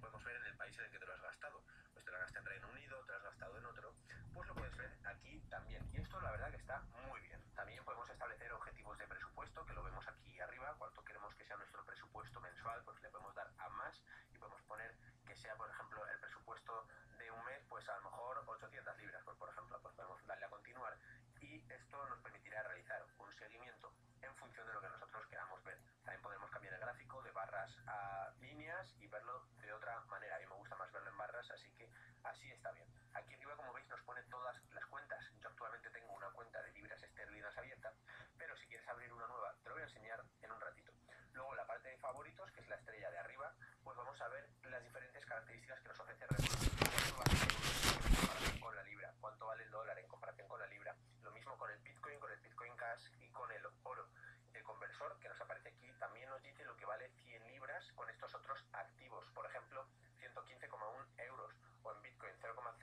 podemos ver en el país en el que te lo has gastado. Pues te lo has gastado en Reino Unido, te lo has gastado en otro, pues lo puedes ver aquí también. Y esto la verdad que está muy bien. También podemos establecer objetivos de presupuesto, que lo vemos aquí arriba, cuánto queremos que sea nuestro presupuesto mensual, pues le podemos dar a más y podemos poner que sea, por ejemplo, el presupuesto de un mes, pues a lo mejor 800 libras, pues por ejemplo, pues podemos darle a continuar y esto nos permitirá realizar un seguimiento en función de lo que nosotros queramos ver. También podemos cambiar el gráfico de barras a líneas y verlo de otra manera. A mí me gusta más verlo en barras, así que así está bien. Aquí arriba, como veis, nos pone todas las cuentas. Yo actualmente tengo una cuenta de libras esterlinas abierta, pero si quieres abrir una nueva, te lo voy a enseñar en un ratito. Luego, la parte de favoritos, que es la estrella de arriba, pues vamos a ver las diferentes características que nos ofrece Revolut. ¿Cuánto vale el euro en comparación con la libra? ¿Cuánto vale el dólar en comparación con la libra? Lo mismo con el Bitcoin Cash y con el oro. El conversor que nos aparece aquí también nos dice lo que vale 100 libras con estos otros activos. Por ejemplo, 115,1 euros o en Bitcoin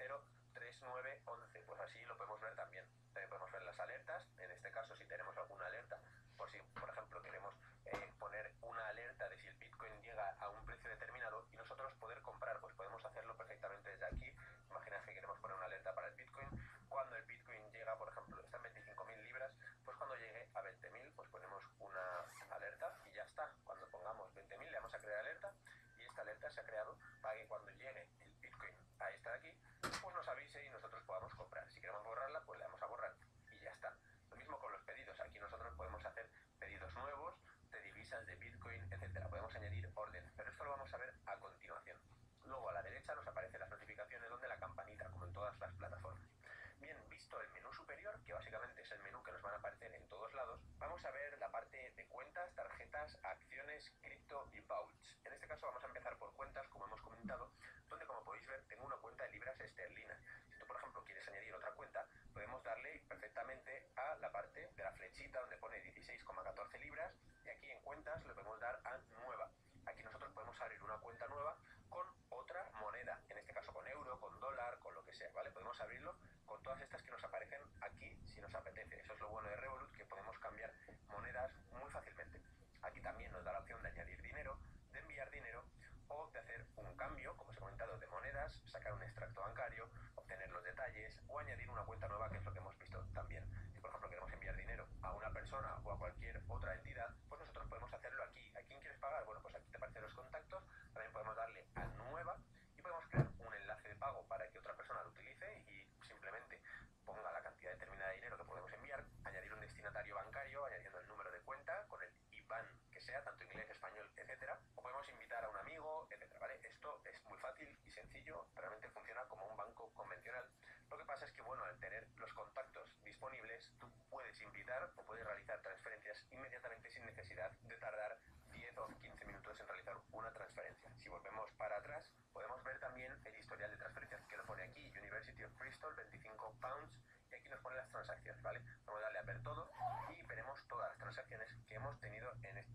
0,03911. Pues así lo podemos ver también. También podemos ver las alertas. En este caso, si tenemos alguna alerta, por si, por ejemplo, queremos poner una alerta de si el Bitcoin llega a un precio determinado y nosotros poder comprar, pues podemos hacerlo perfectamente desde aquí. Imagina que queremos poner una alerta para el Bitcoin. Cuando el Bitcoin llega, por ejemplo, está en 25.000 libras, pues cuando llegue a 20.000, pues ponemos una alerta y ya está. Cuando pongamos 20.000 le vamos a crear alerta y esta alerta se ha creado para que cuando llegue el Bitcoin a esta de aquí, pues nos avise y nosotros podamos comprar. Si queremos borrarla, pues le damos a borrar y ya está. Lo mismo con los pedidos. Aquí nosotros podemos hacer pedidos nuevos de divisas, de Bitcoin, etcétera. Podemos añadir orden, pero esto lo vamos a ver a continuación. Luego a la derecha nos aparecen las notificaciones donde la campanita, como en todas las plataformas. Bien, visto el menú superior, que básicamente es el menú que nos van a aparecer en todos lados, vamos a ver la parte de cuentas, tarjetas, acciones, cripto y vaults. En este caso vamos a empezar por cuentas, como hemos comentado, donde como podéis ver tengo una cuenta de libras esterlinas. Si tú, por ejemplo, quieres añadir otra cuenta, podemos darle perfectamente a la parte de la flechita donde pone 16,14 libras y aquí en cuentas le podemos dar a nueva. Aquí nosotros podemos abrir una cuenta nueva con otra moneda, en este caso con euro, con dólar, con lo que sea, ¿vale? Podemos abrirlo con todas estas que nos aparecen aquí si nos apetece. Eso es lo bueno de Revolut, que podemos cambiar monedas muy fácilmente. Aquí también nos da la opción de añadir dinero, de enviar dinero o de hacer un cambio, como os he comentado, de monedas, sacar un extracto bancario, obtener los detalles o añadir una cuenta nueva, que es lo que hemos visto también. Si, por ejemplo, queremos enviar dinero a una persona o a cualquier otra entidad, pues nosotros podemos hacerlo aquí. ¿A quién quieres pagar? Bueno, pues aquí te aparecen los contactos, también podemos darle a nueva y podemos crear un enlace de pago para que otra persona lo utilice y simplemente ponga la cantidad determinada de dinero que podemos enviar, añadir un destinatario bancario, añadiendo el número de cuenta con el IBAN que sea, tanto inglés, español, etcétera, o podemos invitar a un amigo, etcétera, ¿vale? Esto es muy fácil y sencillo, realmente funciona como un banco convencional. Lo que pasa es que, bueno, al tener los contactos disponibles, tú puedes invitar o puedes realizar transferencias inmediatamente sin necesidad de tardar 10 o 15 minutos en realizar una transferencia. Si volvemos para atrás, podemos ver también el historial de transferencias que lo pone aquí, University of Bristol, 25 pounds, y aquí nos pone las transacciones, ¿vale? Vamos a darle a ver todo y veremos todas las transacciones que hemos tenido en este.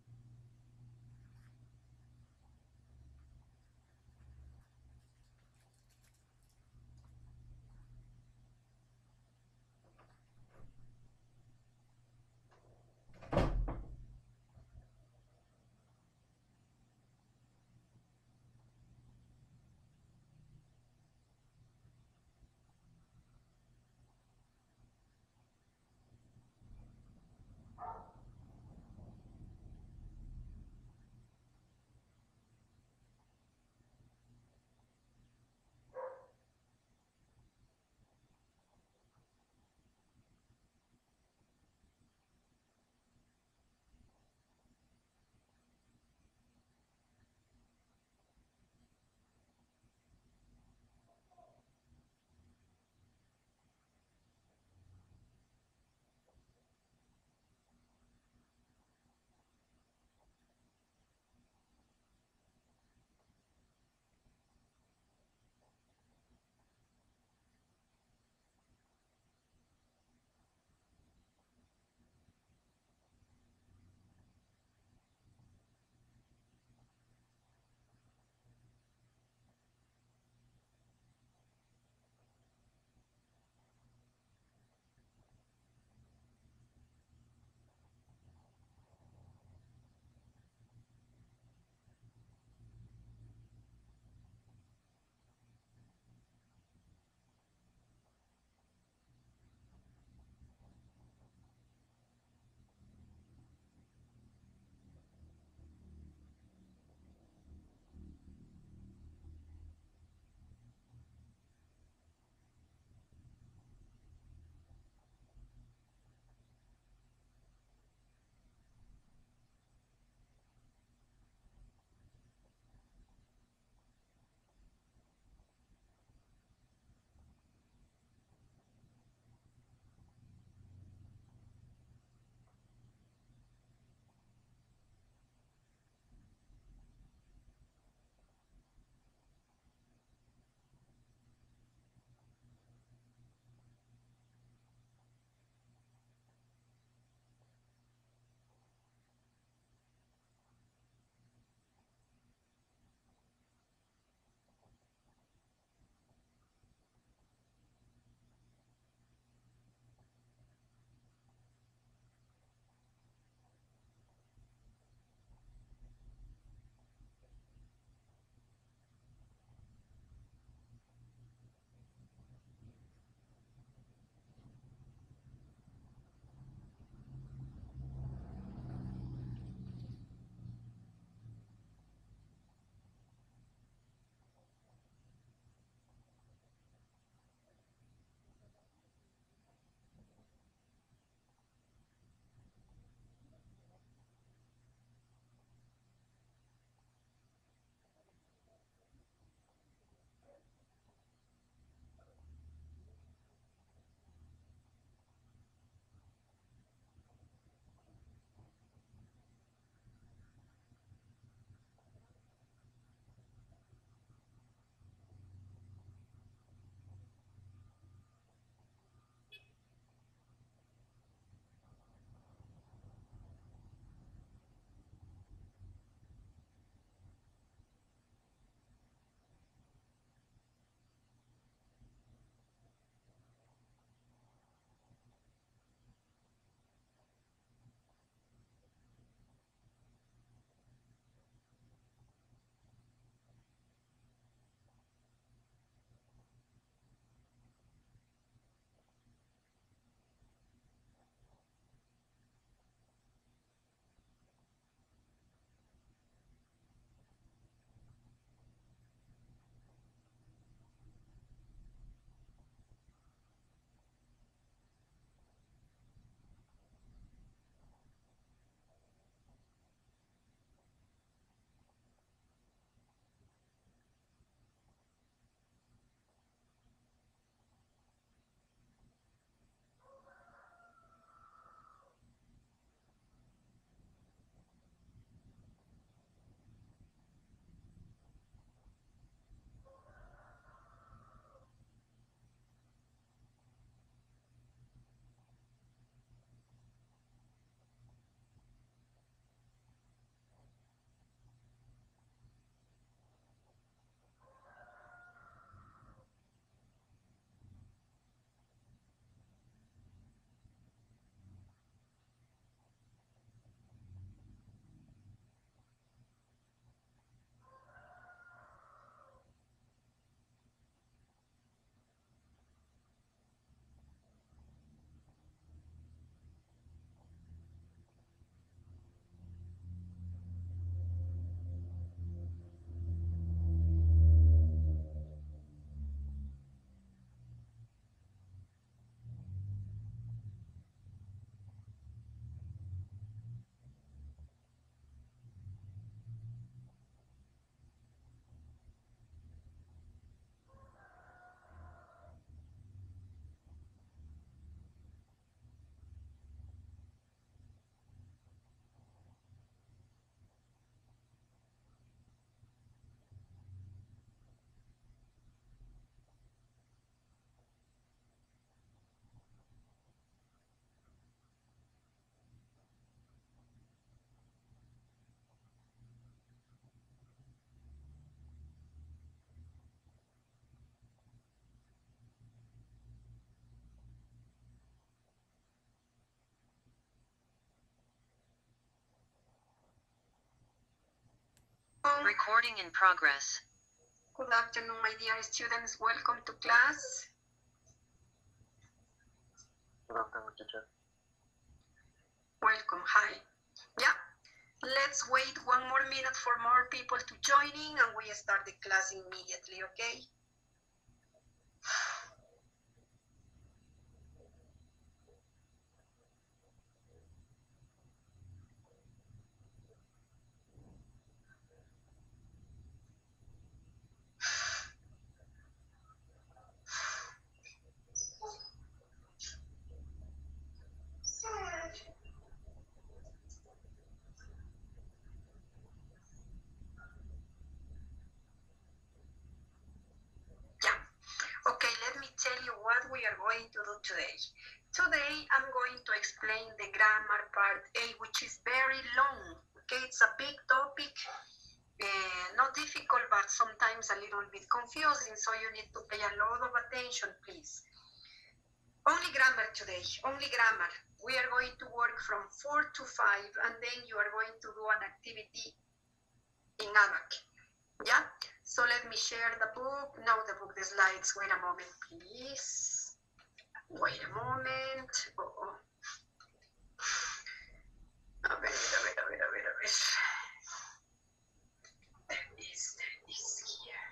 Recording in progress. Good afternoon, my dear students. Welcome to class. Good afternoon, teacher. Welcome. Hi. Yeah. Let's wait 1 more minute for more people to join in and we start the class immediately, okay? Okay, let me tell you what we are going to do today. Today, I'm going to explain the grammar part A, which is very long. Okay, it's a big topic, not difficult, but sometimes a little bit confusing, so you need to pay a lot of attention, please. Only grammar today, only grammar. We are going to work from 4 to 5, and then you are going to do an activity in ABAC. Yeah, so let me share the book. Now the book, the slides. Wait a moment, please. Wait a moment. A ver. There is here.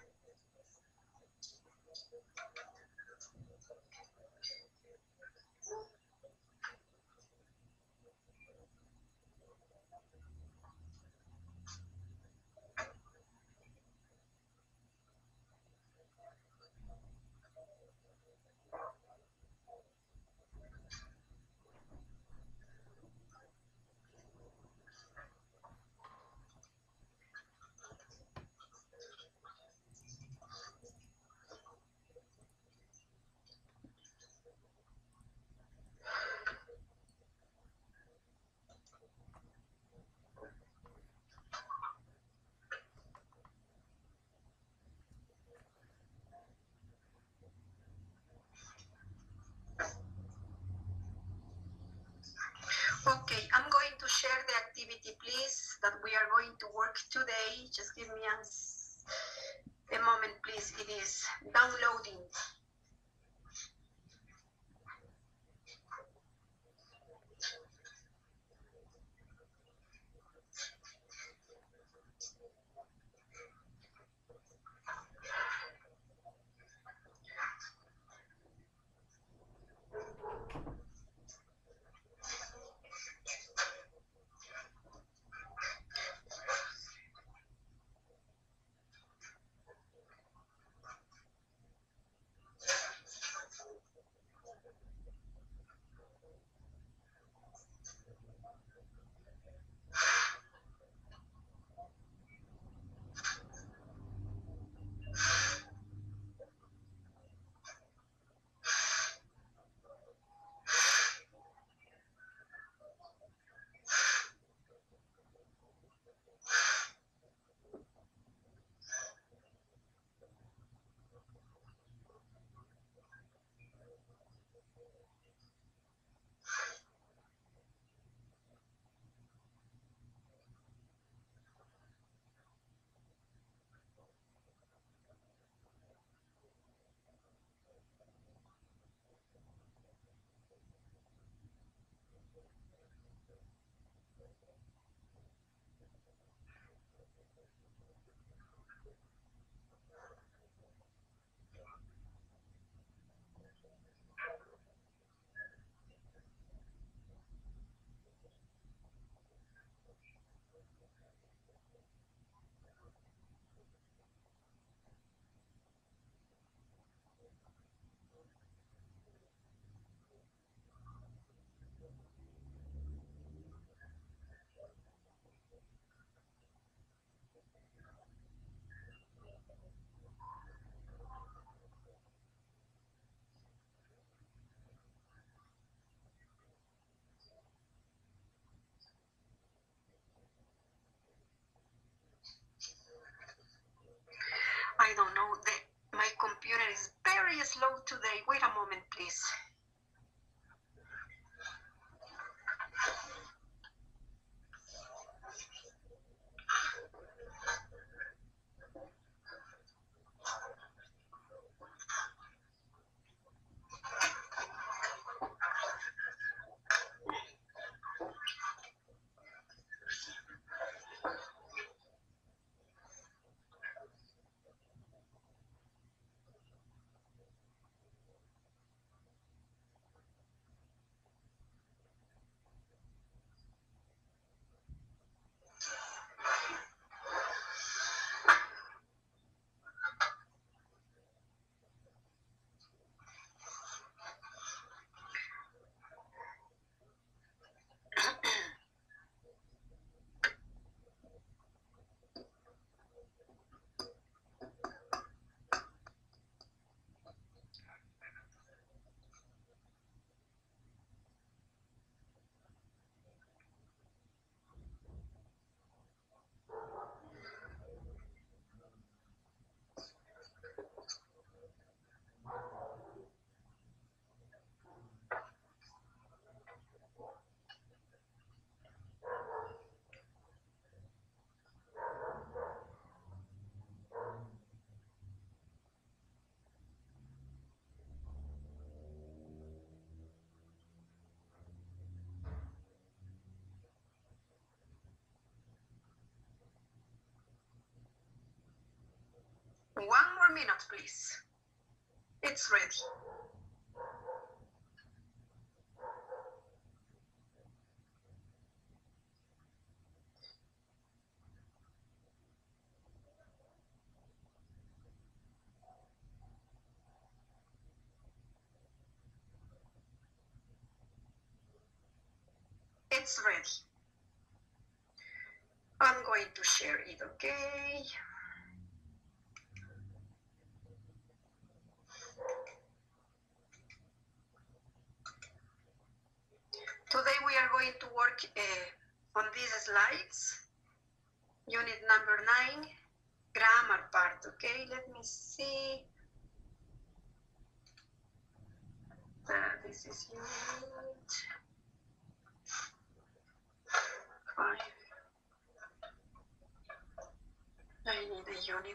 Okay, I'm going to share the activity, please, that we are going to work today. Just give me a moment, please. It is downloading. I don't know, my computer is very slow today. Wait a moment, please. 1 more minute, please. It's ready. It's ready. I'm going to share it, okay? Today we are going to work on these slides. Unit number 9, grammar part, okay? Let me see. This is unit 5. I need a unit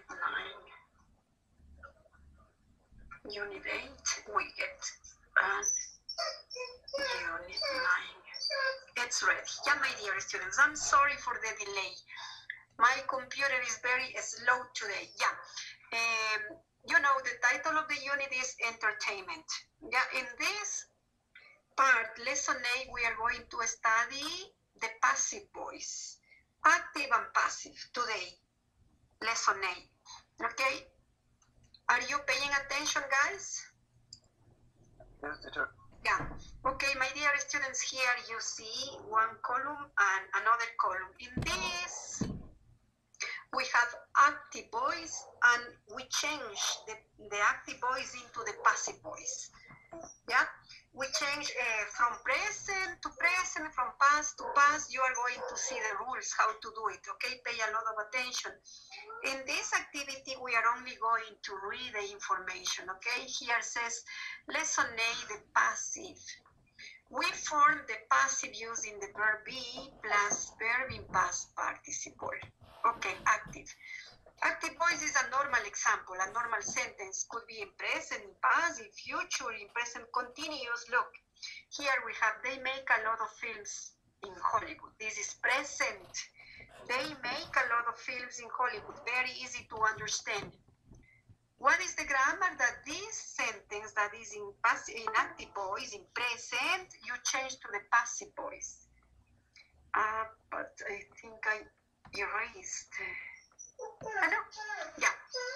9. Unit 8, we get and unit 9. It's ready. Yeah, my dear students, I'm sorry for the delay. My computer is very slow today. Yeah. You know, the title of the unit is entertainment. Yeah, in this part, lesson 8, we are going to study the passive voice, active and passive today, lesson 8. Okay? Are you paying attention, guys? Yes, teacher. Yeah. Okay, my dear students, here you see one column and another column. In this, we have active voice, and we change the active voice into the passive voice. Yeah, we change from present to present, from past to past. You are going to see the rules, how to do it, okay? Pay a lot of attention. In this activity, we are only going to read the information, okay? Here says, lesson 8, the passive. We form the passive using the verb be plus verb in past participle. Okay, active. Active voice is a normal example, a normal sentence. Could be in present, in past, in future, in present continuous. Look, here we have, they make a lot of films in Hollywood. This is present. They make a lot of films in Hollywood. Very easy to understand. What is the grammar? That this sentence that is in active voice, in present, you change to the passive voice. But I think I erased. No? Yeah.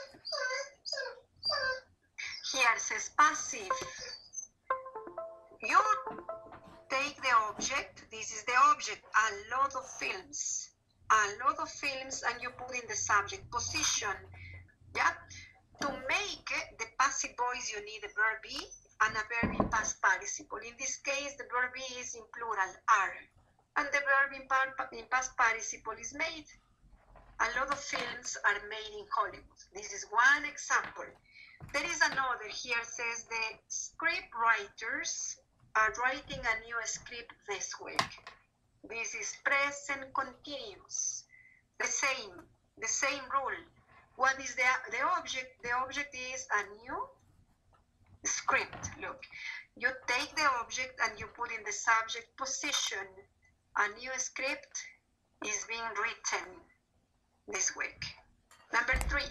Here says passive. You take the object. This is the object. A lot of films. A lot of films, and you put in the subject position. Yeah. To make the passive voice, you need a verb be and a verb in past participle. In this case, the verb be is in plural, are. And the verb in past participle is made. A lot of films are made in Hollywood. This is one example. There is another. Here says the script writers are writing a new script this week. This is present continuous. The same rule. What is the object? The object is a new script. Look, you take the object and you put in the subject position. A new script is being written this week. Number 3.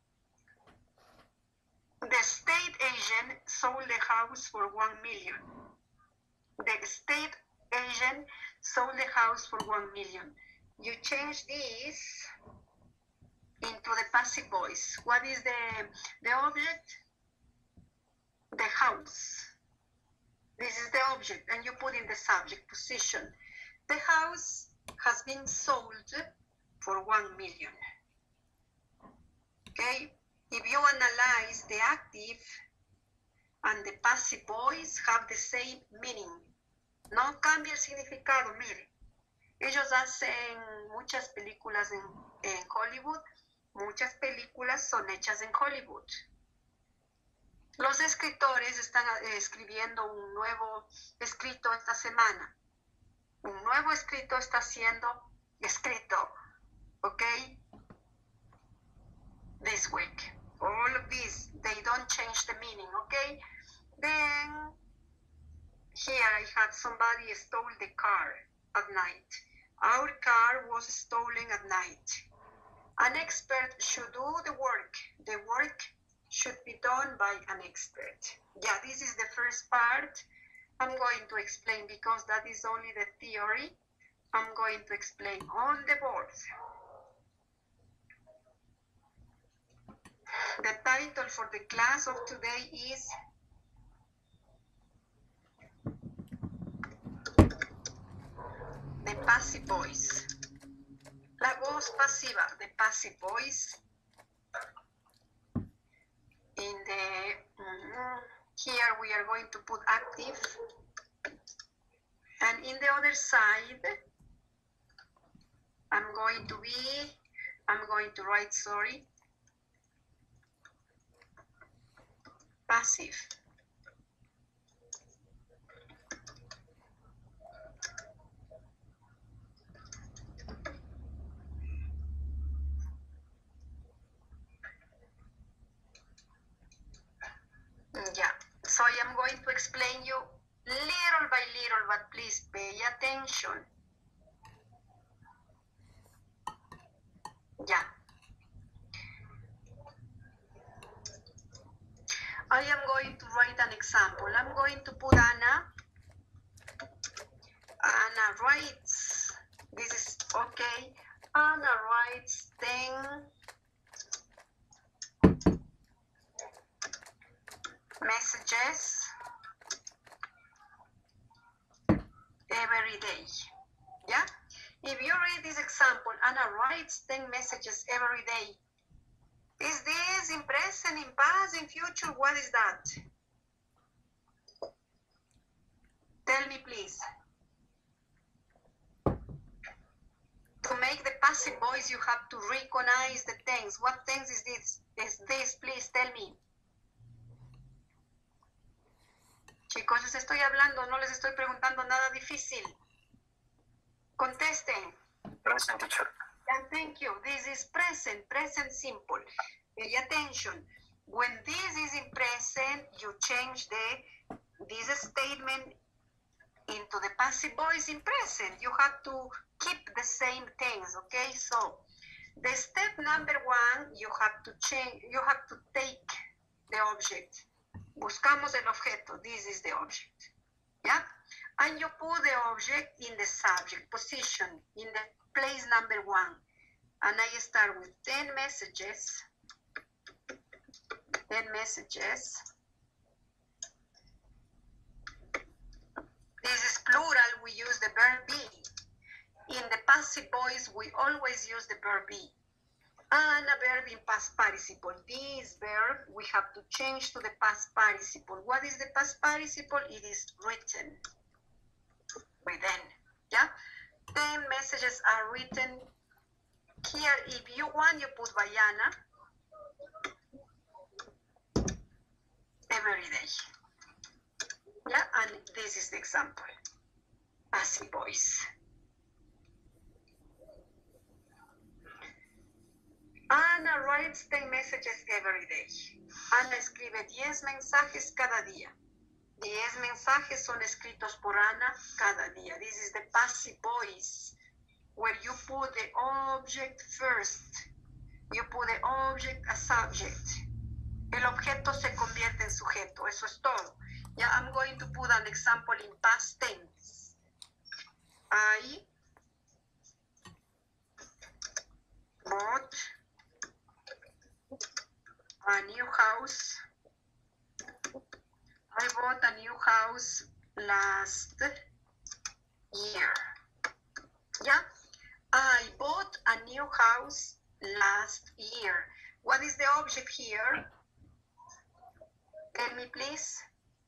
The state agent sold the house for 1 million. The state agent sold the house for 1 million. You change this into the passive voice. What is the object? The house. This is the object, and you put in the subject position. The house has been sold for 1 million. Okay? If you analyze, the active and the passive voice have the same meaning. No cambia el significado, mire. Ellos hacen muchas películas en Hollywood. Muchas películas son hechas en Hollywood. Los escritores están escribiendo un nuevo escrito esta semana. Un nuevo escrito está siendo escrito, ¿ok? This week. All of these, they don't change the meaning, okay? Then, here I had somebody stole the car at night. Our car was stolen at night. An expert should do the work. The work should be done by an expert. Yeah, this is the first part. I'm going to explain because that is only the theory. I'm going to explain on the board. The title for the class of today is the passive voice. La voz pasiva, the passive voice. In the here we are going to put active, and in the other side I'm going to write, sorry, passive. Yeah, so I am going to explain you little by little, but please pay attention. Yeah. I am going to write an example. I'm going to put Anna. Anna writes. This is okay. Anna writes 10 messages every day. Yeah? If you read this example, Anna writes 10 messages every day. Is this in present, in past, in future? What is that? Tell me, please. To make the passive voice, you have to recognize the tense. What tense is this? Please tell me. Chicos, les estoy hablando, no les estoy preguntando nada difícil. Contesten. Present, teacher. And thank you. This is present simple. Pay attention. When this is in present, you change this statement into the passive voice in present. You have to keep the same things, okay? So the step number 1, you have to take the object. Buscamos el objeto. This is the object. Yeah? And you put the object in the subject position, in the place number 1. And I start with 10 messages. 10 messages. This is plural, we use the verb be. In the passive voice, we always use the verb be. And a verb in past participle. This verb, we have to change to the past participle. What is the past participle? It is written. Written. Yeah? 10 messages are written. Here, if you want, you put Bayana. Every day. Yeah, and this is the example. Passive voice. Ana writes 10 messages every day. Ana escribe 10 mensajes cada día. 10 mensajes son escritos por Ana cada día. This is the passive voice, where you put the object first. You put the object as subject. El objeto se convierte en sujeto. Eso es todo. Yeah, I'm going to put an example in past tense. I bought a new house. I bought a new house last year. Yeah, I bought a new house last year. What is the object here? Tell me, please.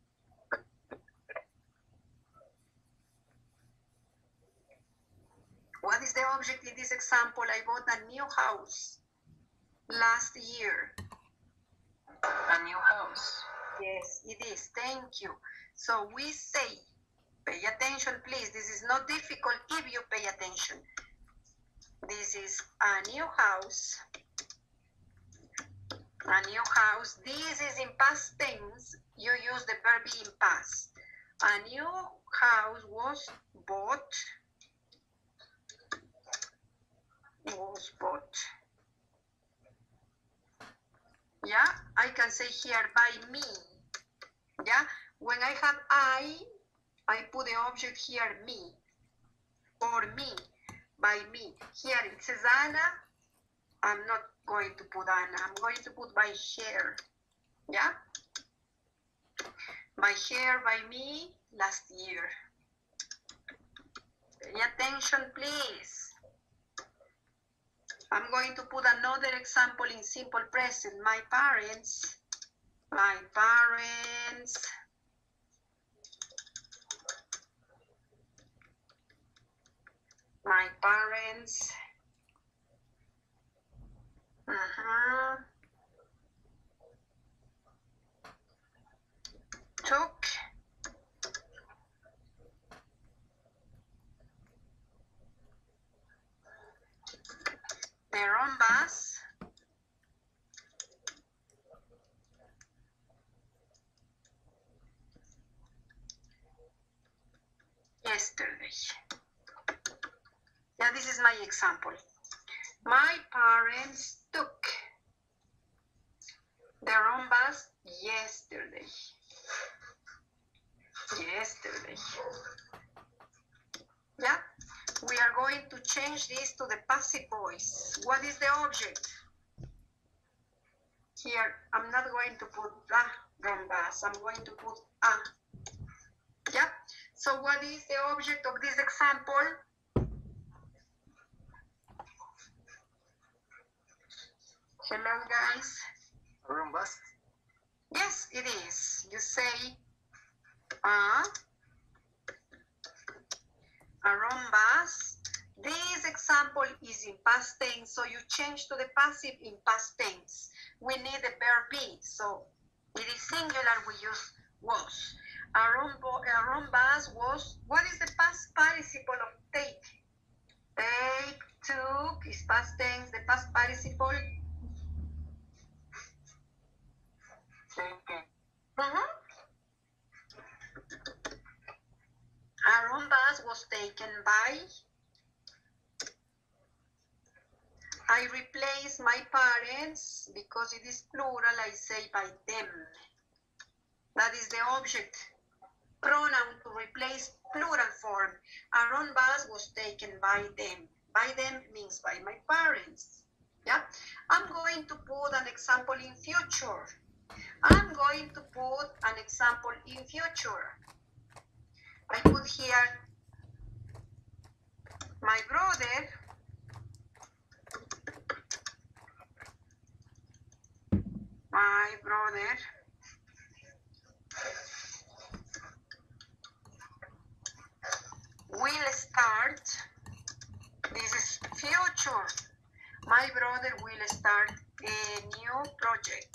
What is the object in this example? I bought a new house last year. A new house. Yes, it is. Thank you. So we say, pay attention, please. This is not difficult if you pay attention. This is a new house. A new house. This is in past tense. You use the verb be in past. A new house was bought. Was bought. Yeah, I can say here by me. Yeah, when I have I put the object here, me, for me, by me. Here it says Anna. I'm not going to put Anna. I'm going to put by her. Yeah, by her, by me, last year. Pay attention, please. I'm going to put another example in simple present. My parents. My parents. My parents. Took their own bus yesterday. Yeah, this is my example. My parents took their own bus yesterday. Yesterday. Yeah, we are going to change this to the passive voice. What is the object? Here, I'm not going to put wrong bus. I'm going to put a. Yeah, so what is the object of this example? Hello, guys. Wrong bus? Yes, it is. You say a wrong bus. This example is in past tense, so you change to the passive in past tense. We need the verb be, so it is singular, we use was. A wrong bus was, what is the past participle of take? Take, took is past tense, the past participle. A wrong bus was taken by. I replace my parents, because it is plural, I say by them. That is the object. Pronoun to replace plural form. A wrong bus was taken by them. By them means by my parents. Yeah? I'm going to put an example in future. I'm going to put an example in future. I put here my brother will start, this is future, my brother will start a new project.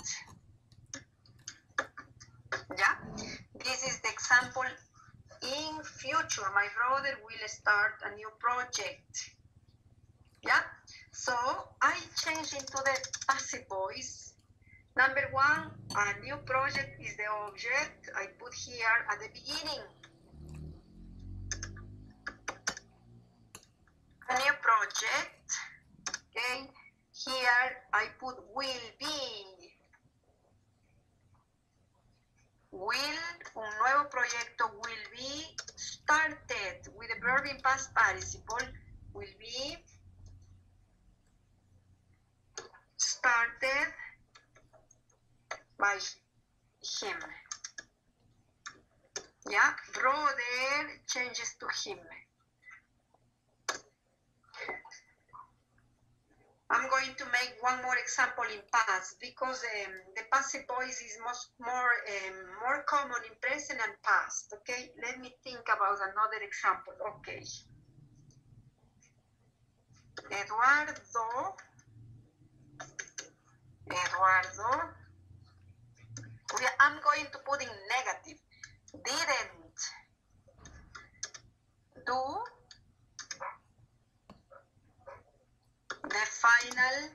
Yeah, this is the example in future, my brother will start a new project. Yeah, so I change into the passive voice. Number one, a new project is the object. I put here at the beginning. A new project. Okay, here I put will be. Will, un nuevo proyecto will be started with the verb in past participle. Will be started by him. Yeah, brother changes to him. I'm going to make one more example in past because the passive voice is more common in present and past. Okay, let me think about another example. Okay, Eduardo. I'm going to put in negative. Didn't do the final,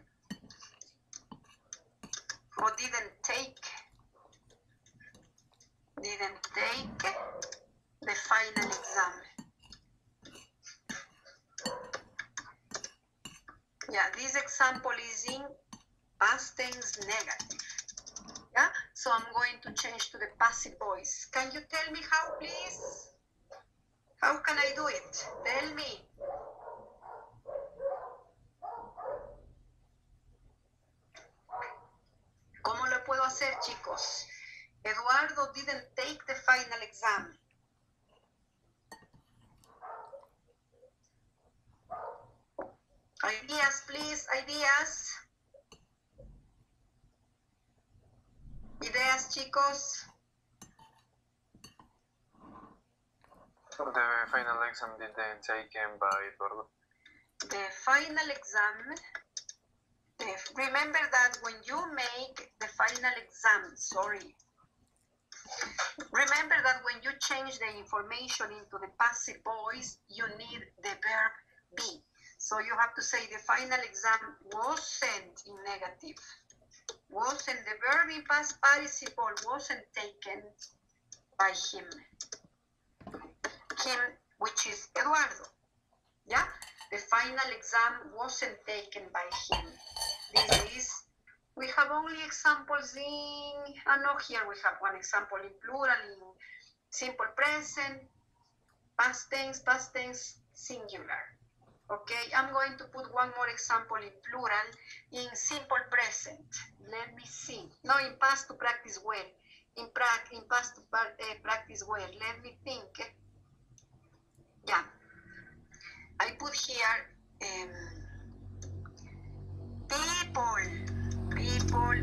or didn't take the final exam. Yeah, this example is in past tense negative. Yeah, so I'm going to change to the passive voice. Can you tell me how, please? How can I do it? Tell me. ¿Cómo lo puedo hacer, chicos? Eduardo didn't take the final exam. Ideas, please, ideas. Ideas, chicos. The final exam didn't taken by Eduardo. The final exam, remember that when you make the final exam, remember that when you change the information into the passive voice, you need the verb be. So you have to say the final exam wasn't in negative. Wasn't, the verb in past participle wasn't taken by him. Him, which is Eduardo. Yeah? The final exam wasn't taken by him. This is, we have only examples in, no, here we have one example in plural, in simple present, past tense, singular. Okay, I'm going to put one more example in plural, in simple present. Let me see. No, in past to practice well. In past to practice well. Let me think. Yeah. I put here people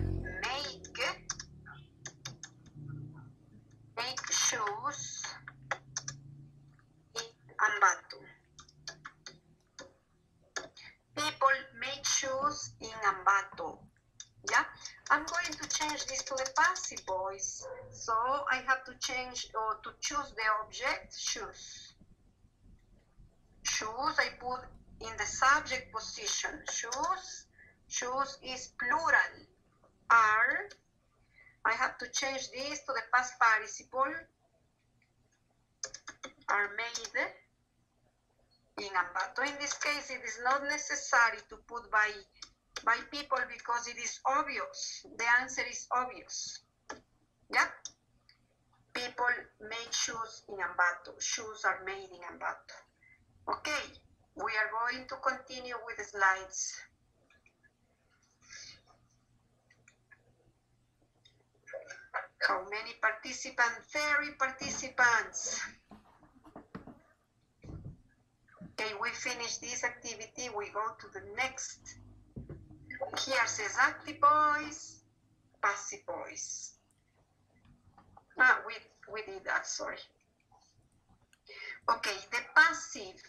make shoes in Ambato. People make shoes in Ambato. Yeah, I'm going to change this to the passive voice. So I have to change or to choose the object shoes. Shoes I put in the subject position. Shoes is plural. Are. I have to change this to the past participle. Are made in Ambato. In this case, it is not necessary to put by people because it is obvious. The answer is obvious. Yeah? People make shoes in Ambato. Shoes are made in Ambato. Okay, we are going to continue with the slides. How many participants? 30 participants. Okay, we finish this activity, we go to the next. Here says active voice, passive voice. We did that, sorry. Okay, the passive.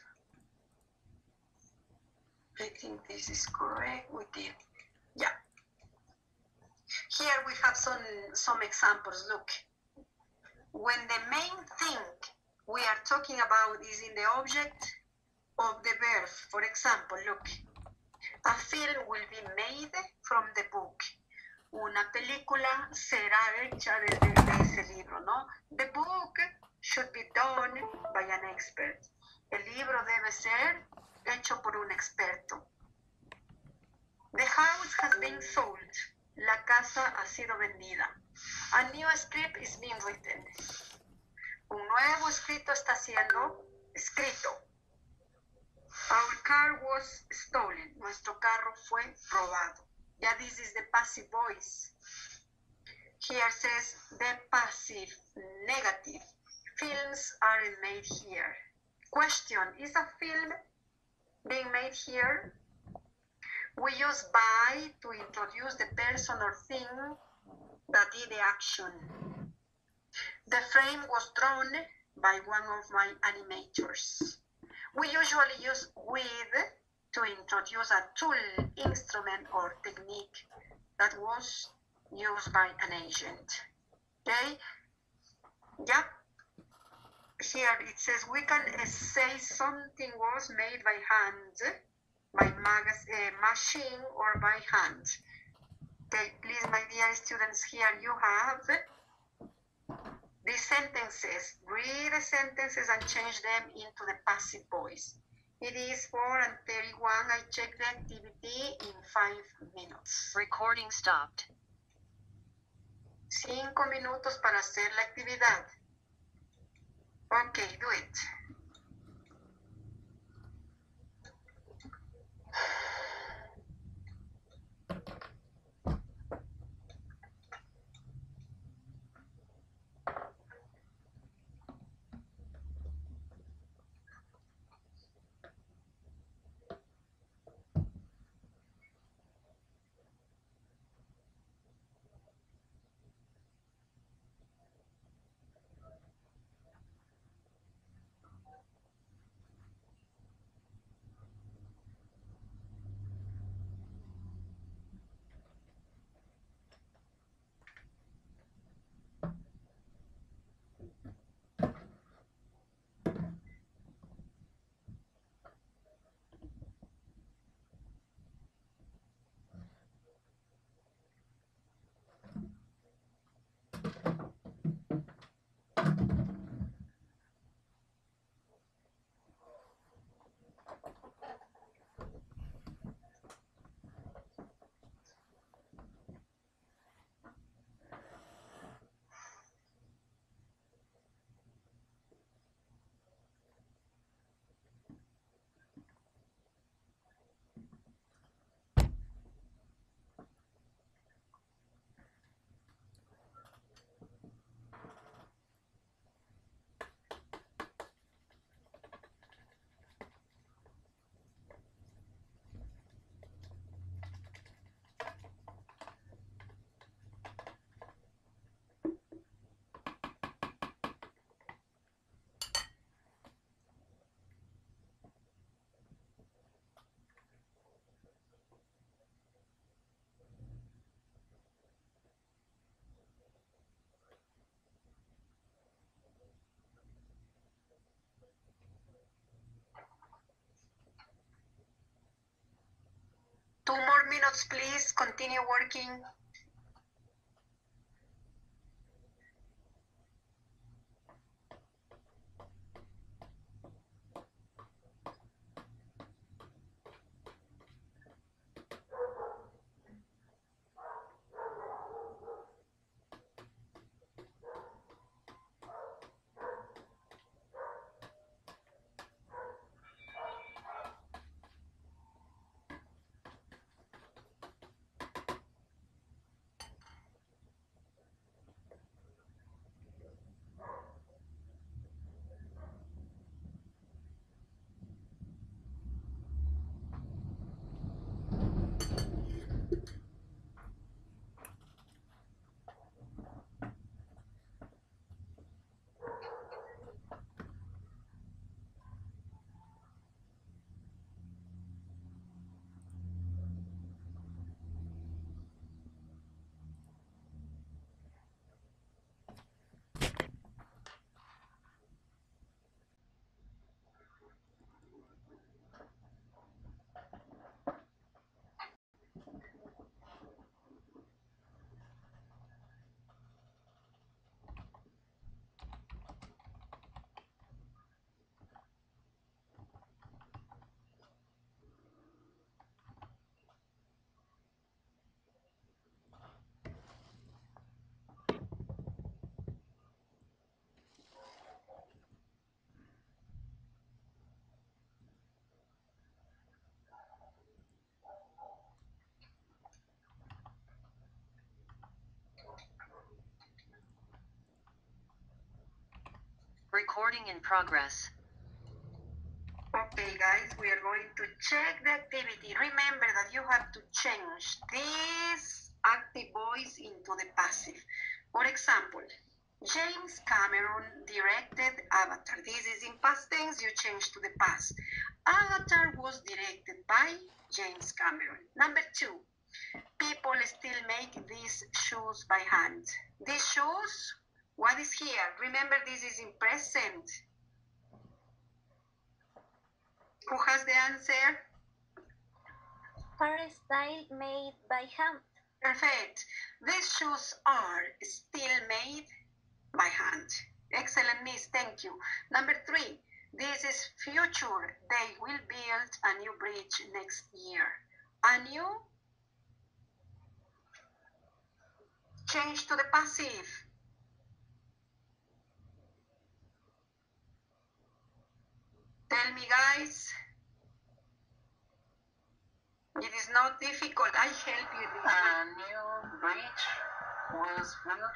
I think this is correct, we did. Yeah. Here we have some examples, look. When the main thing we are talking about is in the object of the verb. For example, look, a film will be made from the book. Una película será hecha desde ese libro, ¿no? The book should be done by an expert. El libro debe ser hecho por un experto. The house has been sold. La casa ha sido vendida. A new script is being written. Un nuevo escrito está siendo escrito. Our car was stolen. Nuestro carro fue robado. Yeah, this is the passive voice. Here says the passive, negative. Films aren't made here. Question, is a film being made here? We use by to introduce the person or thing that did the action. The frame was drawn by one of my animators. We usually use with to introduce a tool, instrument, or technique that was used by an agent. Okay? Yeah. Here it says we can say something was made by hand, by machine, or by hand. Okay, please, my dear students, here you have these sentences. Read the sentences and change them into the passive voice. It is 4:31. I check the activity in 5 minutes. Recording stopped. 5 minutos para hacer la actividad. Ok, do it. Two more minutes, please. Continue working. Recording in progress. Okay, guys, we are going to check the activity. Remember that you have to change this active voice into the passive. For example, James Cameron directed Avatar. This is in past tense, you change to the past. Avatar was directed by James Cameron. Number 2, people still make these shoes by hand. These shoes, what is here? Remember, this is in present. Who has the answer? Hairstyle made by hand. Perfect. These shoes are still made by hand. Excellent, Miss. Thank you. Number 3. This is future. They will build a new bridge next year. A new change to the passive? Tell me, guys. It is not difficult. I help you. A new bridge was built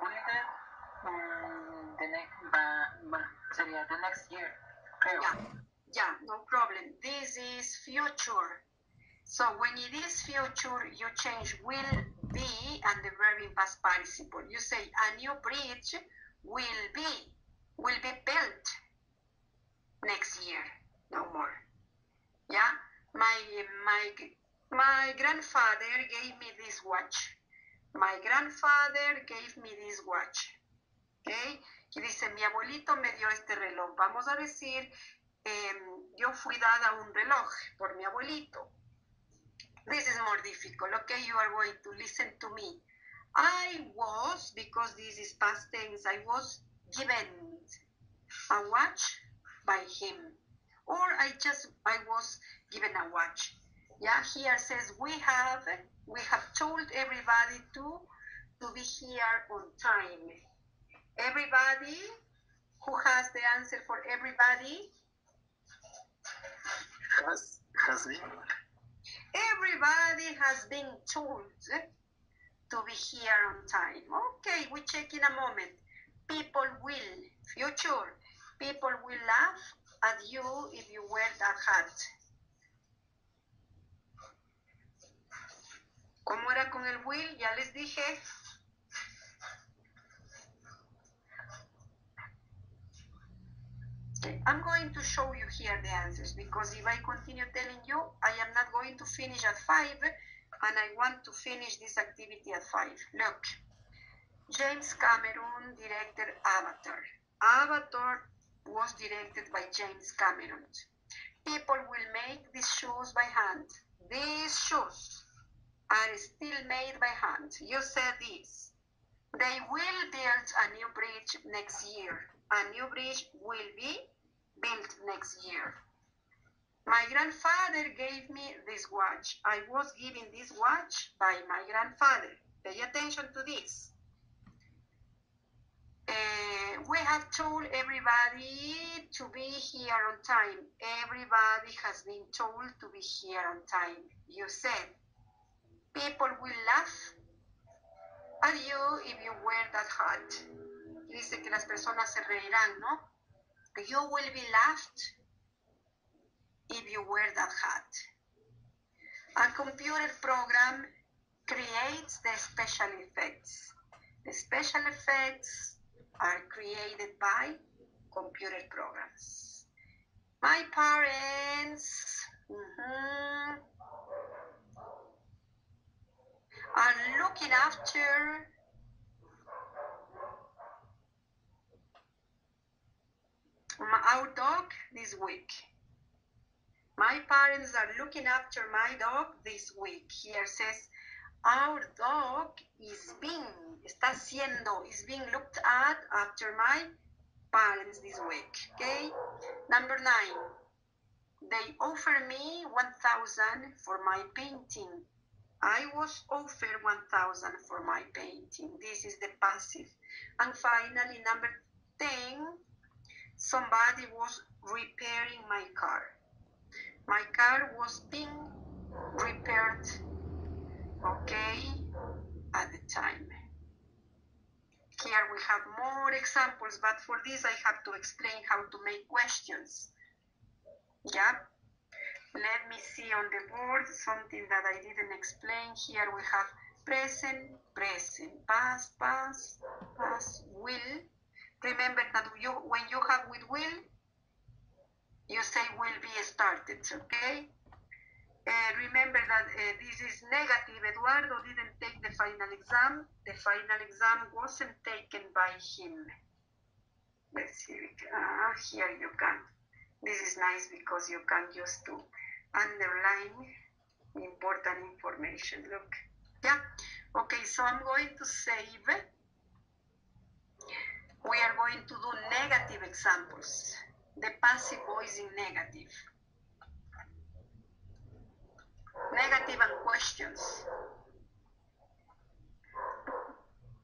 sería the next year, creo. Yeah, no problem. This is future. So when it is future, you change will be and the verb in past participle. You say a new bridge will be built next year. No more. Yeah. My grandfather gave me this watch. My grandfather gave me this watch. Okay. Y dice, mi abuelito me dio este reloj. Vamos a decir, yo fui dada un reloj por mi abuelito. This is more difficult. Okay, you are going to listen to me. I was, because this is past tense, I was given a watch by him. Or I was given a watch. Yeah, here says we have told everybody to be here on time. Everybody, who has the answer for everybody? Has been. Everybody has been told to be here on time. Okay, we check in a moment. People will, future, people will laugh at you if you wear that hat. ¿Cómo era con el will? Ya les dije. Okay, I'm going to show you here the answers because if I continue telling you, I am not going to finish at 5 and I want to finish this activity at 5. Look, James Cameron directed Avatar. Avatar was directed by James Cameron. People will make these shoes by hand. These shoes are still made by hand. You said this. They will build a new bridge next year. A new bridge will be built next year. My grandfather gave me this watch. I was given this watch by my grandfather. Pay attention to this. We have told everybody to be here on time. Everybody has been told to be here on time. You said, people will laugh at you if you wear that hat. Dice que las personas se reirán, ¿no? You will be laughed if you wear that hat. A computer program creates the special effects. The special effects are created by computer programs. My parents are looking after our dog this week. My parents are looking after my dog this week. Here says, our dog is being looked at after my parents this week. Okay. Number 9. They offer me 1,000 for my painting. I was offered 1,000 for my painting. This is the passive. And finally, number 10. Somebody was repairing my car. My car was being repaired, okay, at the time. Here we have more examples, but for this I have to explain how to make questions. Yeah. Let me see on the board something that I didn't explain. Here we have present, past, will. Remember that when you have with will, you say will be started, okay? Remember that this is negative. Eduardo didn't take the final exam. The final exam wasn't taken by him. Let's see. Here you can. This is nice because you can use to underline important information. Look. Yeah. Okay, so I'm going to save. We are going to do negative examples. The passive voice in negative. Negative and questions.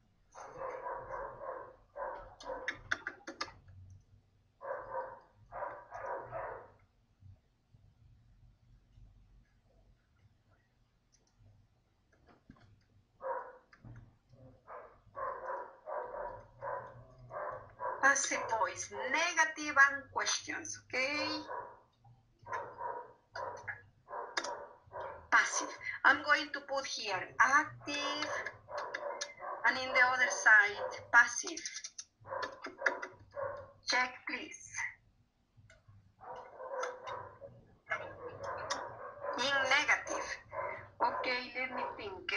passive voice, negative and questions, okay? Passive. I'm going to put here active, and in the other side, passive. Check, please. In negative. Okay, let me think.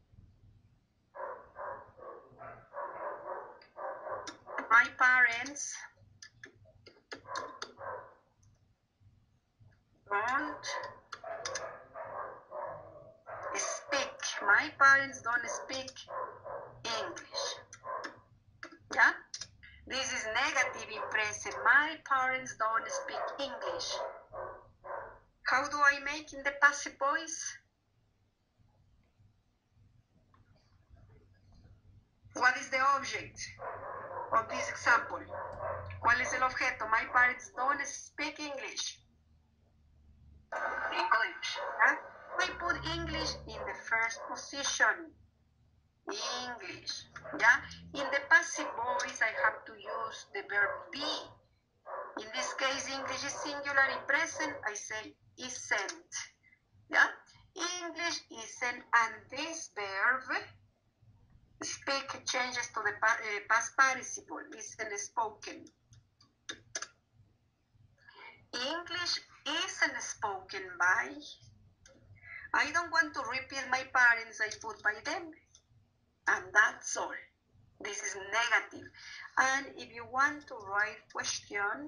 My parents don't speak. My parents don't speak English. Yeah? This is negative in present. My parents don't speak English. How do I make in the passive voice? What is the object of this example? ¿Cuál es el objeto? My parents don't speak English. English. Huh? I put English in the first position. English. Yeah? In the passive voice, I have to use the verb be. In this case, English is singular. In present, I say isn't. Yeah? English isn't, and this verb speak changes to the past participle. Isn't spoken. English isn't spoken by. I don't want to repeat my parents, I put by them. And that's all. This is negative. And if you want to write question,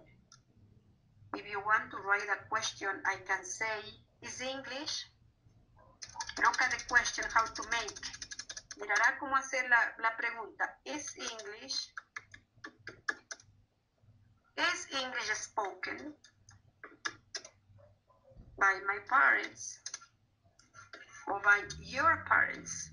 I can say, is English? Look at the question, how to make. Mirará cómo hacer la pregunta. Is English spoken by my parents or by your parents?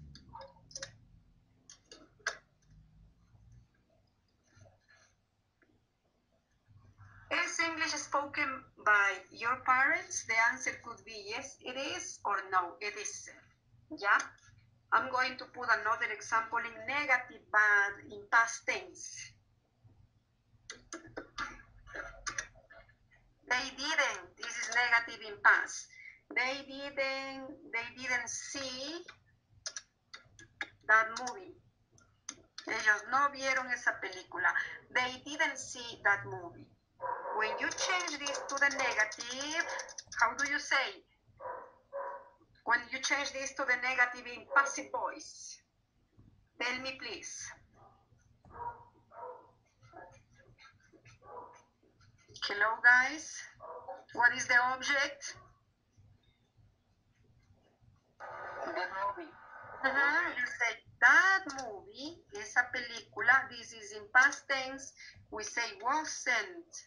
Is English spoken by your parents? The answer could be yes, it is, or no, it isn't. Yeah? I'm going to put another example in negative, but in past tense. They didn't. This is negative in past. They didn't see that movie. Ellos no vieron esa película. They didn't see that movie. When you change this to the negative, how do you say? When you change this to the negative in passive voice, tell me please. Hello guys, what is the object? The movie. You say that movie, esa película. This is in past tense. We say wasn't.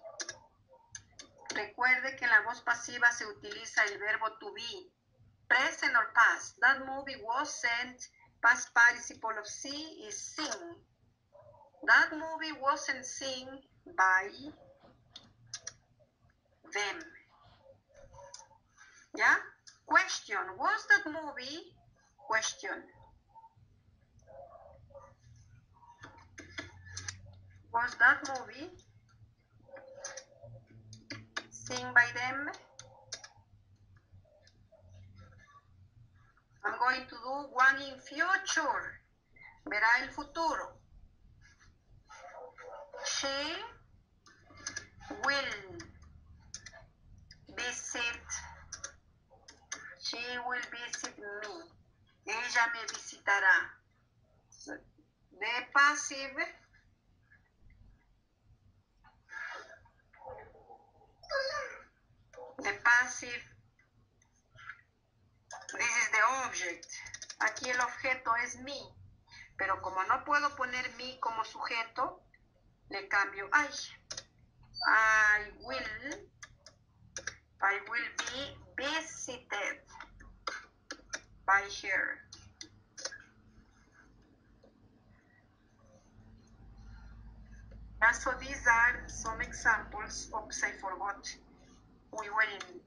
Recuerde que en la voz pasiva se utiliza el verbo to be. Present or past. That movie wasn't. Past participle of see is sing. That movie wasn't seen by them. Yeah? Question. Was that movie? Question. Was that movie seen by them? I'm going to do one in future. Verá el futuro. She will visit me. Ella me visitará. The passive this is the object. Aquí el objeto es me. Pero como no puedo poner me como sujeto, le cambio I. I will be visited by her. And so these are some examples. Oops, I forgot. We were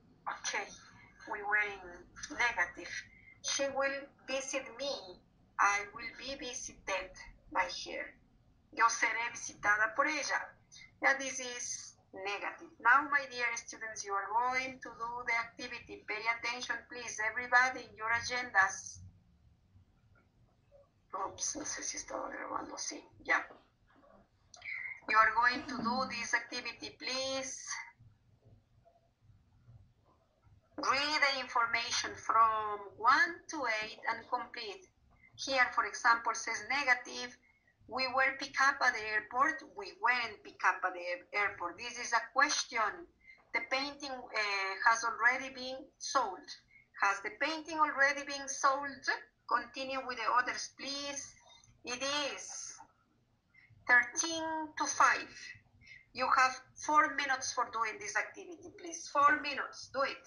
in negative. She will visit me. I will be visited by her. Yo seré visitada por ella. Yeah, this is negative. Now, my dear students, you are going to do the activity. Pay attention, please, everybody, in your agendas. Oops, no sé si estaba grabando. Sí, ya. You are going to do this activity, please. Read the information from 1 to 8 and complete. Here, for example, says negative. We were picked up at the airport. We weren't picked up at the airport. This is a question. The painting has already been sold. Has the painting already been sold? Continue with the others, please. It is 13 to 5. You have 4 minutes for doing this activity, please. 4 minutes. Do it.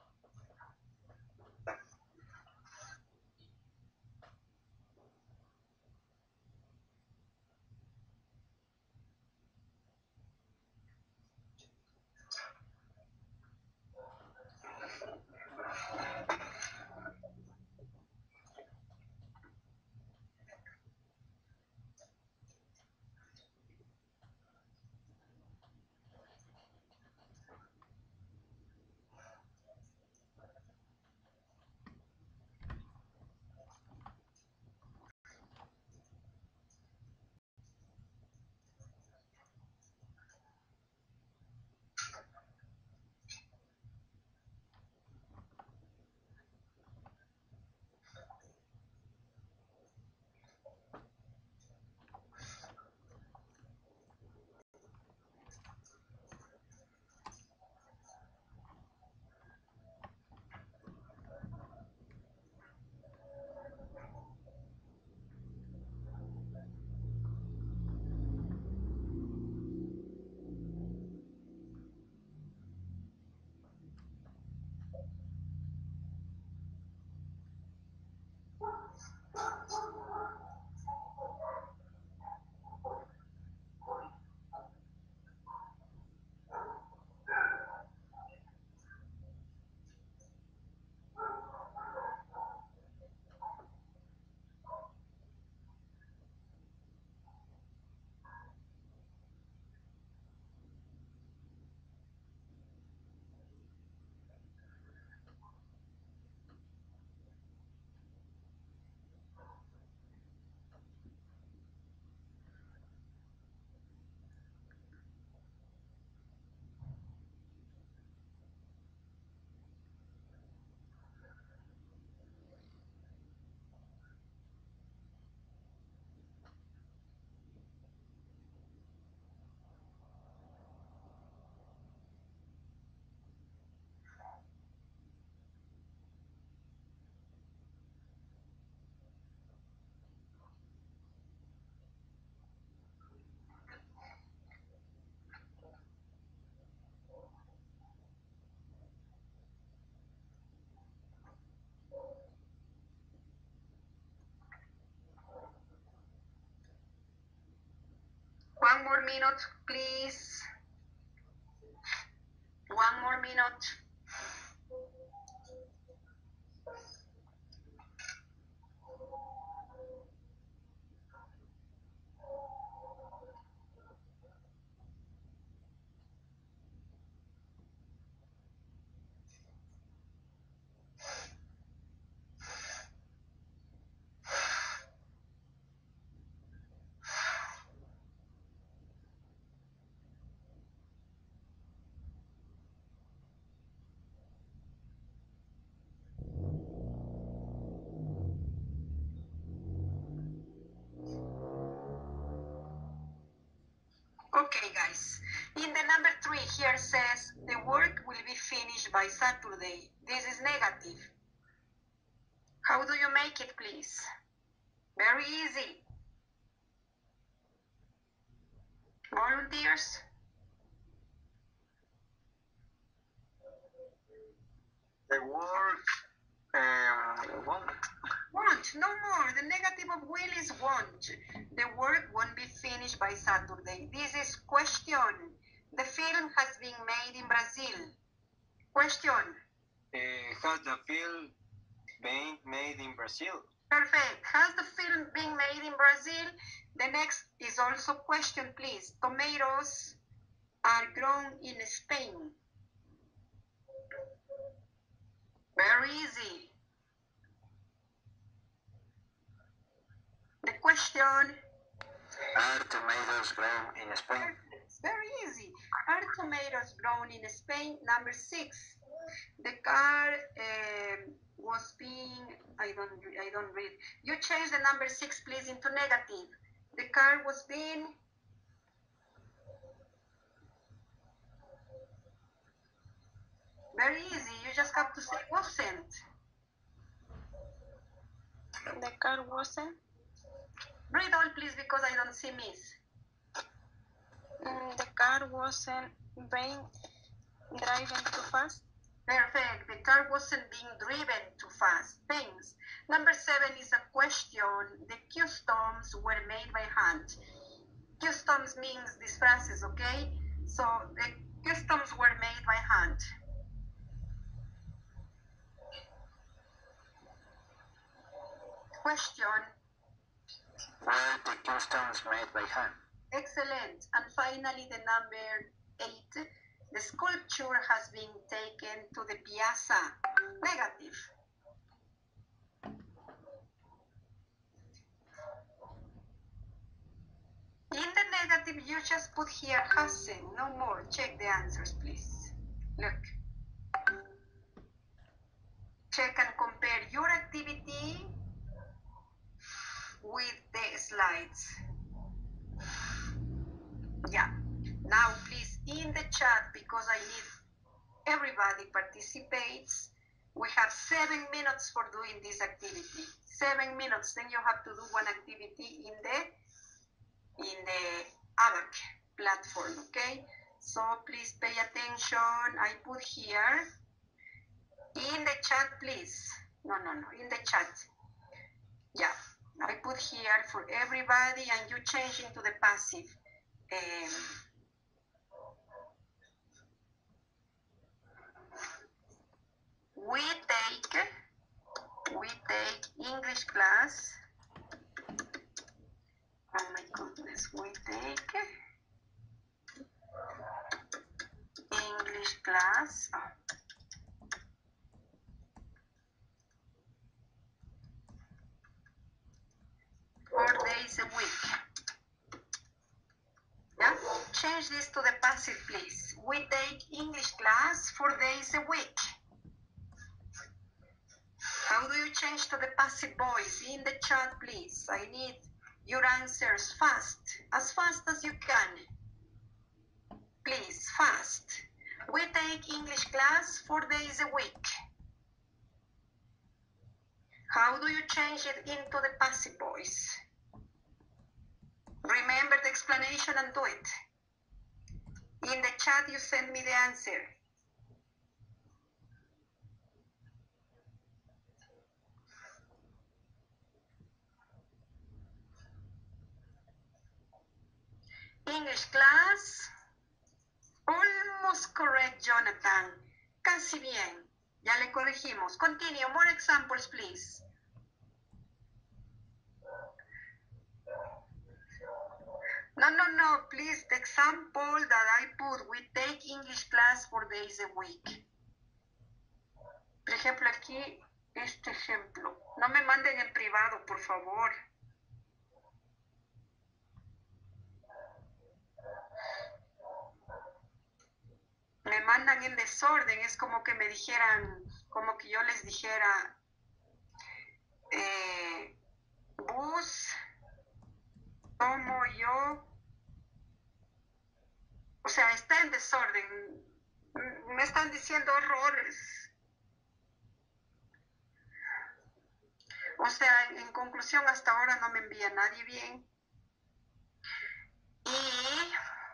One more minute, please. One more minute. Okay, guys. In the number 3, here says the work will be finished by Saturday. This is negative. How do you make it, please? Very easy. Volunteers? The work Won't. No more. The negative of will is won't. The work won't be finished by Saturday. This is question. The film has been made in Brazil. Question. Has the film been made in Brazil? Perfect. Has the film been made in Brazil? The next is also question, please. Tomatoes are grown in Spain. Very easy. The question. Are tomatoes grown in Spain? It's very easy. Are tomatoes grown in Spain? Number 6. The car was being. I don't read. You change the number 6, please, into negative. The car was being. Very easy. You just have to say wasn't. The car wasn't. Read all, please, because I don't see miss. The car wasn't being driven too fast. Perfect. The car wasn't being driven too fast. Thanks. Number 7 is a question. The customs were made by hand. Customs means these phrases, okay? So the customs were made by hand. Question. Were the customs made by hand? Excellent. And finally, the number 8. The sculpture has been taken to the piazza. Negative. In the negative, you just put here hasn't, no more. Check the answers, please. Look. Check and compare your activity with the slides. Yeah. Now, please, in the chat, because I need everybody participates, we have 7 minutes for doing this activity. 7 minutes, then you have to do one activity in the ABAC platform, okay? So please pay attention. I put here in the chat, please. No, in the chat. Yeah, I put here for everybody, and you change into the passive. We take English class. Oh my goodness, we take English class. 4 days a week. Yeah, change this to the passive, please. We take English class 4 days a week. How do you change to the passive voice? In the chat, please. I need your answers fast as you can. Please, fast. We take English class 4 days a week. How do you change it into the passive voice? Remember the explanation and do it. In the chat, you send me the answer. English class. Almost correct, Jonathan. Casi bien. Ya le corregimos. Continue. More examples, please. No. Please, the example that I put, we take English class 4 days a week. Por ejemplo, aquí, este ejemplo. No me manden en privado, por favor. Me mandan en desorden, es como que me dijeran, como que yo les dijera, bus, tomo yo, o sea, está en desorden, me están diciendo errores. O sea, en conclusión, hasta ahora no me envía nadie bien. Y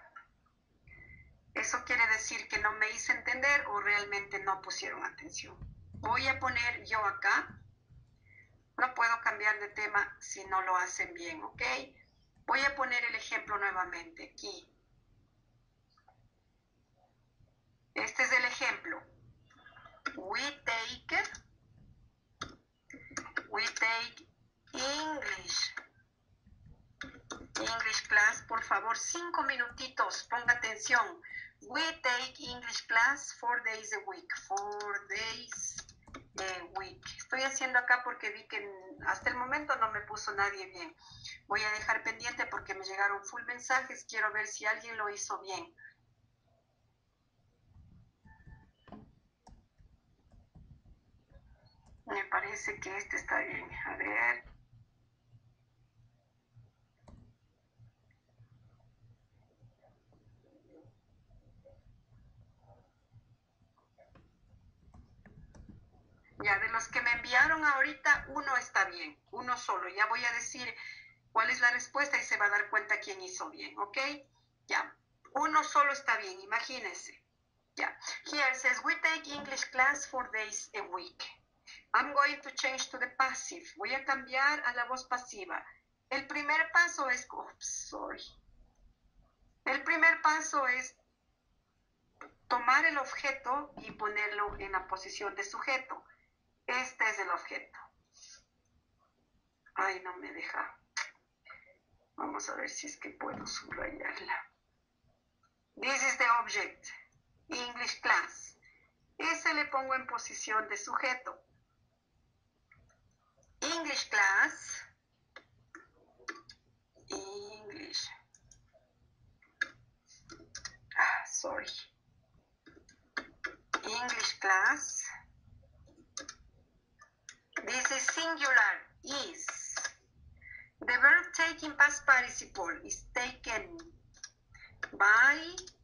eso quiere decir que no me hice entender o realmente no pusieron atención. Voy a poner yo acá. No puedo cambiar de tema si no lo hacen bien, ¿ok? Voy a poner el ejemplo nuevamente aquí. Este es el ejemplo. We take 5 minutitos, ponga atención. We take English class 4 days a week. 4 days a week. Estoy haciendo acá porque vi que hasta el momento no me puso nadie bien. Voy a dejar pendiente porque me llegaron full mensajes. Quiero ver si alguien lo hizo bien. Me parece que este está bien. A ver. Ya, de los que me enviaron ahorita, uno está bien, uno solo. Ya voy a decir cuál es la respuesta y se va a dar cuenta quién hizo bien, ¿ok? Ya, uno solo está bien, imagínense. Ya, here says, we take English class 4 days a week. I'm going to change to the passive. Voy a cambiar a la voz pasiva. El primer paso es, El primer paso es tomar el objeto y ponerlo en la posición de sujeto. Este es el objeto. Ay, no me deja. Vamos a ver si es que puedo subrayarla. This is the object. English class. Ese le pongo en posición de sujeto. English class. English. English class. This is singular, is. The verb taken past participle is taken by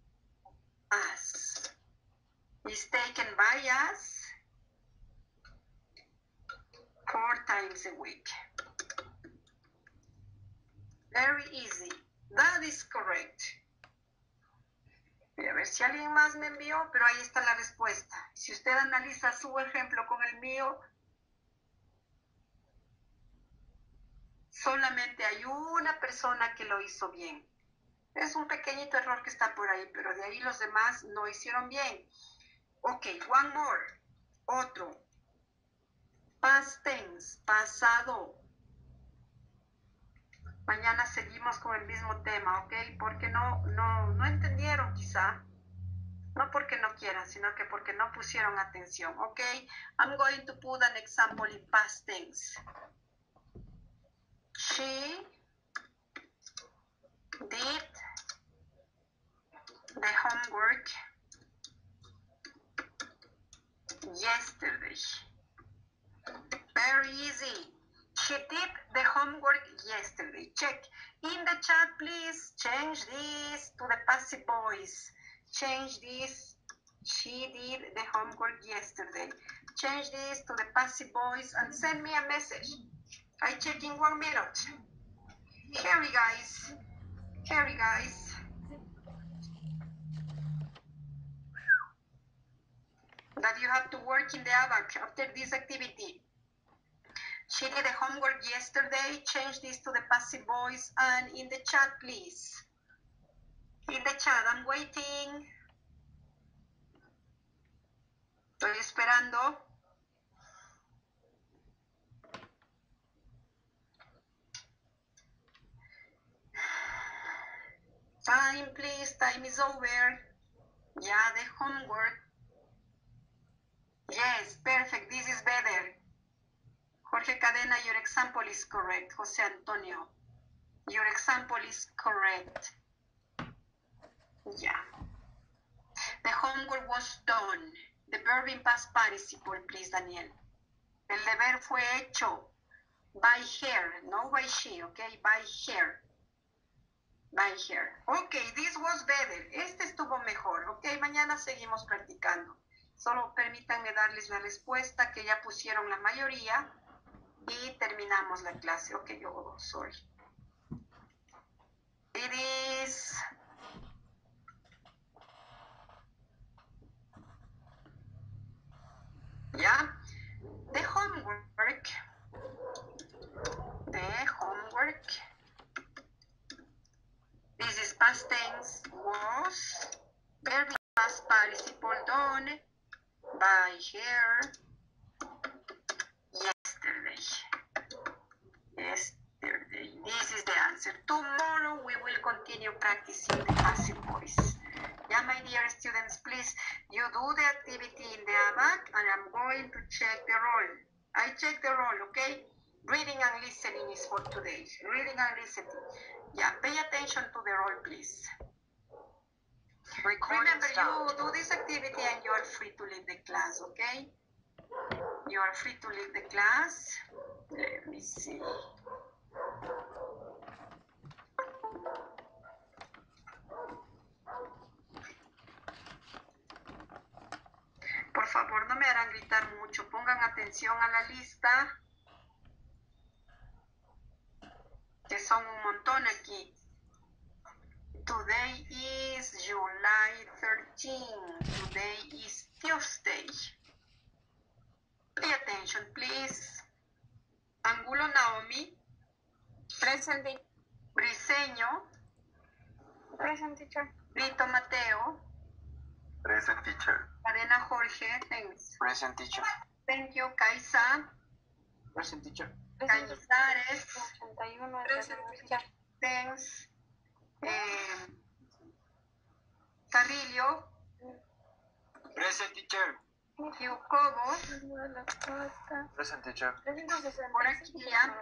us. Is taken by us 4 times a week. Very easy. That is correct. Voy a ver si alguien más me envió, pero ahí está la respuesta. Si usted analiza su ejemplo con el mío, solamente hay una persona que lo hizo bien. Es un pequeñito error que está por ahí, pero de ahí los demás no hicieron bien. Ok, one more. Otro. Past tense, pasado. Mañana seguimos con el mismo tema, ¿ok? Porque no entendieron quizá. No porque no quieran, sino que porque no pusieron atención, ¿ok? I'm going to put an example in past tense. She did the homework yesterday. Very easy. She did the homework yesterday. Check. In the chat, please change this to the passive voice. Change this. She did the homework yesterday. Change this to the passive voice and send me a message. I check in 1 minute. Harry, guys. Harry, guys. That you have to work in the ABAC after this activity. She did the homework yesterday. Change this to the passive voice and in the chat, please. In the chat, I'm waiting. Estoy esperando. Time, please. Time is over. Yeah, the homework. Yes, perfect. This is better. Jorge Cadena, your example is correct. Jose Antonio, your example is correct. Yeah. The homework was done. The verb in past participle, please, Daniel. El deber fue hecho by her, no by she, okay? By her. By her. Okay, this was better. Este estuvo mejor, okay? Mañana seguimos practicando. Solo permítanme darles la respuesta que ya pusieron la mayoría. Y terminamos la clase. Ok, sorry. It is yeah. The homework. This is past tense. Was verb past participle done by her. Yesterday. This is the answer. Tomorrow we will continue practicing the passive voice. Yeah, my dear students, please, you do the activity in the ABAC and I'm going to check the roll. I check the roll, okay? Reading and listening is for today. Reading and listening. Yeah, pay attention to the roll, please. Remember, you do this activity and you are free to leave the class, okay? You are free to leave the class. Let me see. Por favor, no me harán gritar mucho. Pongan atención a la lista, que son un montón aquí. Today is July 13. Today is Tuesday. Pay attention, please. Angulo Naomi. Present. Briseño. Present, teacher. Brito Mateo. Present teacher. Cadena Jorge. Thanks. Present teacher. Thank you. Kaisa. Present teacher. Cañizares. 81. Present. Thanks. Carrillo. Present teacher. Hugh Cobos. Present teacher. Moraquilla.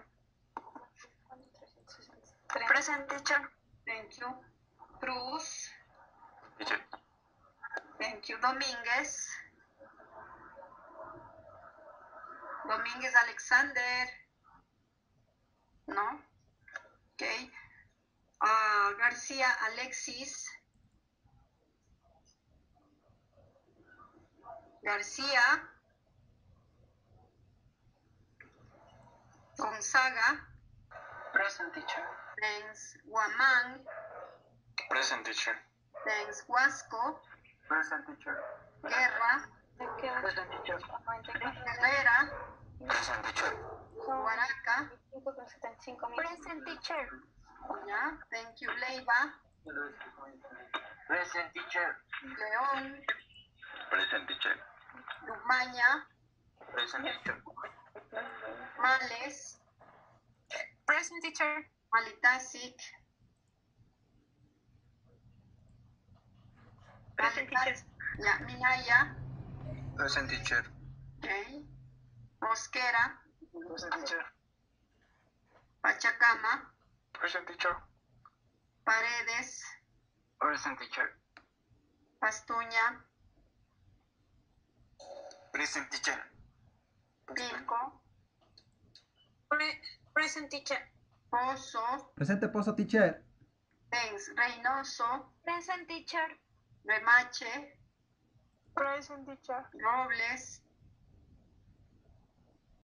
Present, teacher. Thank you. Cruz. Teacher. Thank you. Domínguez. Domínguez Alexander. No. Okay. García Alexis. García. Gonzaga. Present teacher. Thanks. Guamán. Present teacher. Thanks. Huasco. Present teacher. Guerra. Present teacher. Herrera. Present teacher. Guaraca. Present, teacher. Ya. Thank you. Leiva. Present teacher. León. Present teacher. Lumaña. Present teacher. Males. Present, teacher. Malitasic. Ya. Minaya. Present teacher. Okay. Mosquera. Present teacher. Pachacama. Present teacher. Paredes. Present teacher. Pastuña. Present teacher. Pilco. Present, teacher. Pozo. Presente, Pozo, teacher. Thanks. Reynoso. Present, teacher. Remache. Present, teacher. Robles.